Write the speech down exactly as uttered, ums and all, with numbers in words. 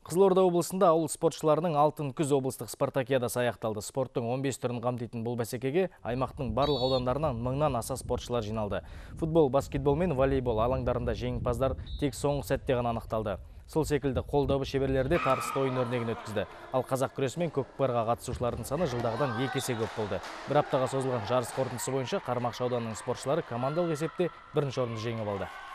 Қызылорда облысында ауыл спортшыларының алтын күз облыстық спартакиадасы аяқталды. Спорттың он бес түрін қамтитын бұл бәсекеге аймақтың барлық аудандарынан мыңнан аса спортшылар жиналды. Футбол, баскетбол мен волейбол алаңдарында жеңімпаздар тек соңғы сәтте ғана анықталды. Сол секілді қолдабы шеберлерде тартысты ойын өрнегін өткізді. Ал қазақ күресі мен көкпарға қатысушылардың саны жылдағыдан екі есе көп болды. Бір аптаға созылған жарыс қорытындысы бойынша Қармақшы ауданының спортшылары командалық есепте бірінші орынды жеңіп алды.